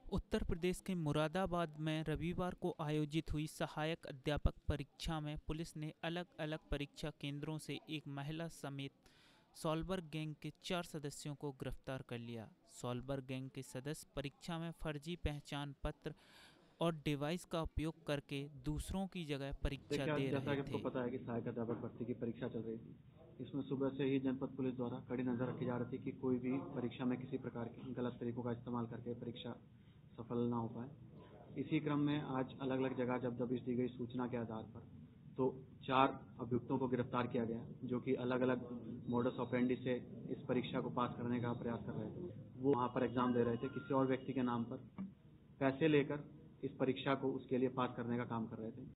उत्तर प्रदेश के मुरादाबाद में रविवार को आयोजित हुई सहायक अध्यापक परीक्षा में पुलिस ने अलग अलग परीक्षा केंद्रों से एक महिला समेत सॉल्बर गैंग के 4 सदस्यों को गिरफ्तार कर लिया। सॉल्बर गैंग के सदस्य परीक्षा में फर्जी पहचान पत्र और डिवाइस का उपयोग करके दूसरों की जगह परीक्षा देखिए, दे जैसा रहे कि आपको थे। पता है कि सहायक अध्यापक भर्ती की परीक्षा चल रही थी। इसमें सुबह से ही जनपद पुलिस द्वारा कड़ी नजर रखी जा रही थी कि कोई भी परीक्षा में किसी प्रकार के गलत तरीकों का इस्तेमाल करके परीक्षा सफल ना हो पाए। इसी क्रम में आज अलग अलग जगह जब दबिश दी गई सूचना के आधार पर तो 4 अभियुक्तों को गिरफ्तार किया गया, जो कि अलग अलग मोडस ऑपरेंडी से इस परीक्षा को पास करने का प्रयास कर रहे थे। वो वहाँ पर एग्जाम दे रहे थे, किसी और व्यक्ति के नाम पर पैसे लेकर इस परीक्षा को उसके लिए पास करने का काम कर रहे थे।